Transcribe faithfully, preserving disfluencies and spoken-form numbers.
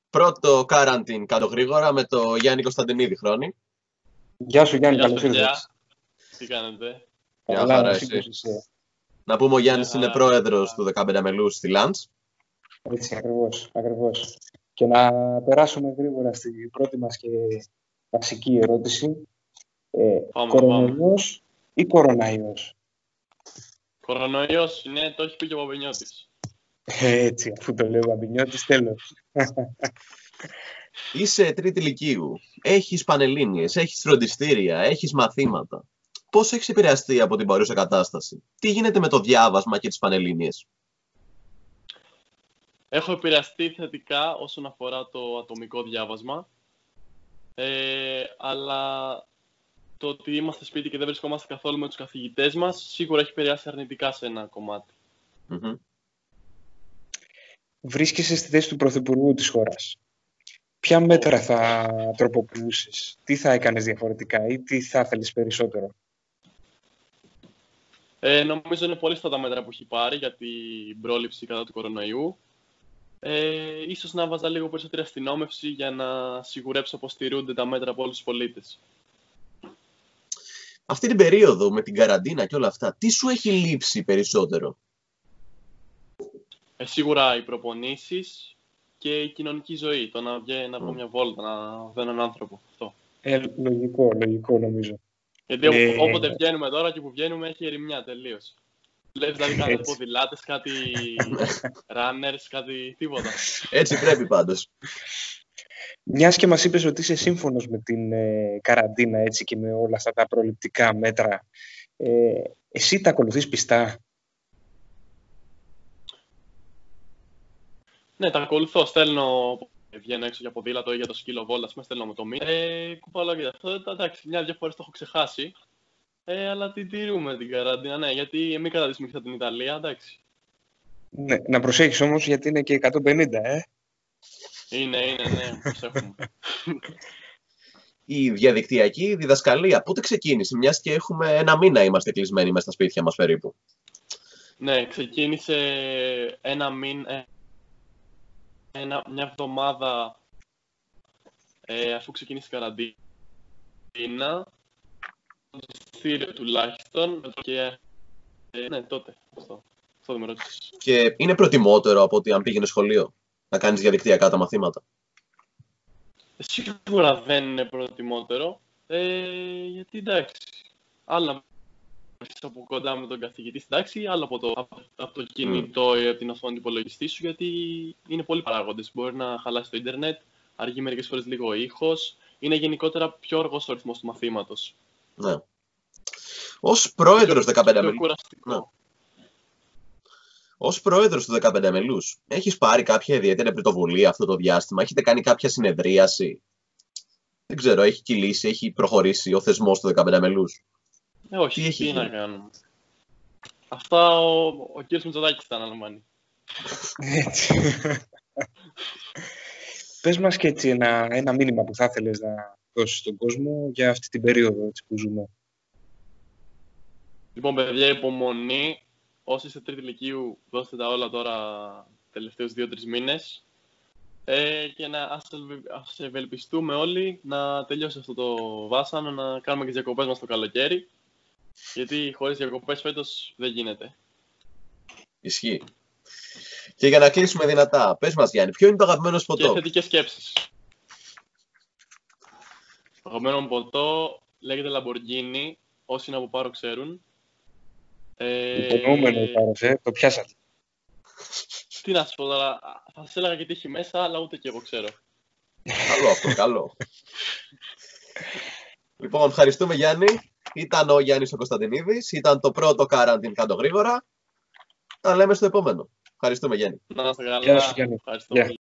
Πρώτο quarantine κάτω γρήγορα με το Γιάννη Κωνσταντινίδη Χρόνη. Γεια σου Γιάννη, Γεια καλώς σου, παιδιά. ήρθες. Τι κάνετε? Μια Καλά, χαρά εσύ εσύ. πώς είσαι? Να πούμε ο Γιάννης Μια είναι χαρά. πρόεδρος του δεκαπέντε μελούς στη Λαντς. Έτσι, ακριβώς, ακριβώς. Και να περάσουμε γρήγορα στην πρώτη μας και βασική ερώτηση. Ε, Πάμε, κορονοϊός ή κοροναϊός? Κορονοϊός, ναι, το έχει πει και ο Παπενιώτης. Έτσι, αφού το λέω ο Μπαμπινιώτης, τέλος. Είσαι τρίτη λυκείου. Έχεις πανελλήνιες, έχεις φροντιστήρια, έχεις μαθήματα. Πώς έχεις επηρεαστεί από την παρούσα κατάσταση? Τι γίνεται με το διάβασμα και τις πανελλήνιες? Έχω επηρεαστεί θετικά όσον αφορά το ατομικό διάβασμα. Ε, αλλά το ότι είμαστε σπίτι και δεν βρισκόμαστε καθόλου με τους καθηγητές μας σίγουρα έχει επηρεάσει αρνητικά σε ένα κομμάτι. Mm-hmm. Βρίσκεσαι στη θέση του Πρωθυπουργού της χώρας. Ποια μέτρα θα τροποποιήσεις, τι θα έκανες διαφορετικά ή τι θα ήθελες περισσότερο? Ε, νομίζω είναι πολύ στα τα μέτρα που έχει πάρει για την πρόληψη κατά του κορονοϊού. Ε, ίσως να βάζα λίγο περισσότερη αστυνόμευση για να σιγουρέψω πως στηρούνται τα μέτρα από όλους τους πολίτες. Αυτή την περίοδο με την καραντίνα και όλα αυτά, τι σου έχει λείψει περισσότερο? Ε, σίγουρα οι προπονήσεις και η κοινωνική ζωή. Το να βγαίνει να πω Mm. μια βόλτα, να δω έναν άνθρωπο. Αυτό. Ε, λογικό, λογικό νομίζω. Γιατί Ε, όποτε βγαίνουμε τώρα και που βγαίνουμε έχει ερημιά τελείως. Βλέπεις δηλαδή κάτι Έτσι. ποδηλάτες, κάτι runners, κάτι τίποτα. Έτσι πρέπει πάντως. Μιας και μας είπες ότι είσαι σύμφωνος με την ε, καραντίνα έτσι, και με όλα αυτά τα προληπτικά μέτρα, ε, εσύ τα ακολουθείς πιστά? Ναι, τα ακολουθώ. Στέλνω, βγαίνω έξω για ποδήλατο ή για το σκύλο βόλτα, με στέλνω με το μήνυμα. Ε, κουπαλάω και αυτό. Εντάξει, μια-δυο φορές το έχω ξεχάσει. Ε, αλλά την τηρούμε την καραντίνα, ναι, γιατί μην καταδείσουμε την Ιταλία, εντάξει. Ναι, να προσέχεις όμως γιατί είναι και εκατόν πενήντα, ε. Είναι, είναι, ναι, προσέχουμε. Η διαδικτυακή διδασκαλία πότε ξεκίνησε? Μιας και έχουμε ένα μήνα είμαστε κλεισμένοι μέσα στα σπίτια μας περίπου. Ναι, ξεκίνησε ένα μήνα, ένα, μια εβδομάδα ε, αφού ξεκίνησε η καραντίνα. Στήριο τουλάχιστον και ε, ναι, τότε. Αυτό, αυτό δεν με ρώτησες. Και είναι προτιμότερο από ότι αν πήγαινε σχολείο να κάνεις διαδικτυακά τα μαθήματα? Σίγουρα δεν είναι προτιμότερο, ε, γιατί εντάξει, άλλο να βρίσκεις από κοντά με τον καθηγητή στην τάξη, άλλο από το, από, από το κινητό ή από την οθόνη του υπολογιστή σου, γιατί είναι πολλοί παράγοντες. Μπορεί να χαλάσει το ίντερνετ, αργεί μερικές φορές λίγο ο ήχος, είναι γενικότερα πιο αργός ο ρυθμός του μαθήματος. Ναι. Ως πρόεδρος δεκαπέντε πιο μελούς. κουραστικό. Ναι. Ως πρόεδρος του δεκαπέντε μελούς, έχεις πάρει κάποια ιδιαίτερη πρωτοβουλία αυτό το διάστημα? Έχετε κάνει κάποια συνεδρίαση? Δεν ξέρω, έχει κυλήσει, έχει προχωρήσει ο θεσμός του δεκαπέντε μελούς? Ε, όχι, Τι έχει τι να γίνει? κάνουμε. Αυτά ο, ο κύριος Μητσοτάκης τα αναλαμβάνει. Έτσι. Πες μας και έτσι ένα, ένα μήνυμα που θα ήθελες να δώσεις στον κόσμο για αυτή την περίοδο έτσι, που ζούμε. Λοιπόν, παιδιά, υπομονή. Όσοι είστε τρίτη λυκείου, δώστε τα όλα τώρα τελευταίους δύο τρεις μήνες. Ε, και να ας, ευε- ας ευελπιστούμε όλοι να τελειώσει αυτό το βάσανο, να κάνουμε και τις διακοπές μας το καλοκαίρι. Γιατί χωρίς διακοπές φέτος δεν γίνεται. Ισχύει. Και για να κλείσουμε δυνατά, πες μας Γιάννη, ποιο είναι το αγαπημένο σου Και ποτό? θετικές σκέψεις. Το αγαπημένο μου ποτό λέγεται Lamborghini. Όσοι είναι από Πάρο ξέρουν. Ε, Υπονοούμενο η Πάρος, ε, το πιάσατε. Τι να σου πω τώρα, θα σας έλεγα και τι έχει μέσα, αλλά ούτε και εγώ ξέρω. Καλό αυτό, καλό. Λοιπόν, ευχαριστούμε Γιάννη. Ήταν ο Γιάννης ο Κωνσταντινίδης. Ήταν το πρώτο quarantine κάτω γρήγορα. Τα λέμε στο επόμενο. Ευχαριστούμε Γιάννη. Να είστε καλά. Γεια σου, Γιάννη. Ευχαριστώ Γεια. πολύ.